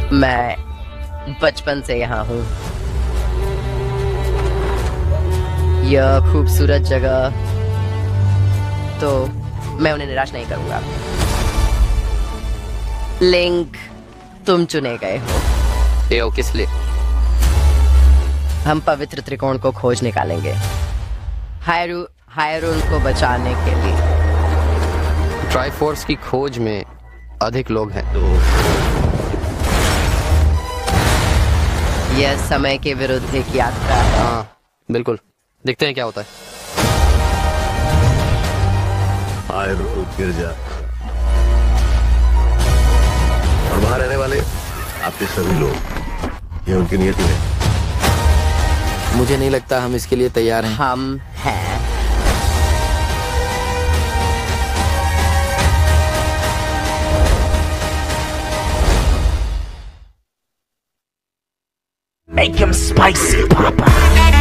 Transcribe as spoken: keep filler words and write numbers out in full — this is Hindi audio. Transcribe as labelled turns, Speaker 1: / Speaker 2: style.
Speaker 1: मैं बचपन से यहाँ हूँ। यह खूबसूरत जगह, तो मैं उन्हें निराश नहीं करूंगा। लिंक, तुम चुने गए हो।
Speaker 2: ए, ओ, किस लिए?
Speaker 1: हम पवित्र त्रिकोण को खोज निकालेंगे, हायरू हायरून को बचाने के लिए।
Speaker 2: ट्राइफोर्स की खोज में अधिक लोग हैं तो
Speaker 1: यह समय के विरुद्ध एक यात्रा है।
Speaker 2: हाँ बिल्कुल, देखते हैं क्या होता है।
Speaker 3: हायरून गिर जा और वहां रहने वाले आपके सभी लोग, ये उनकी नियति है।
Speaker 2: मुझे नहीं लगता हम इसके लिए तैयार हैं।
Speaker 1: हम हैं।
Speaker 4: Make him spicy, Papa.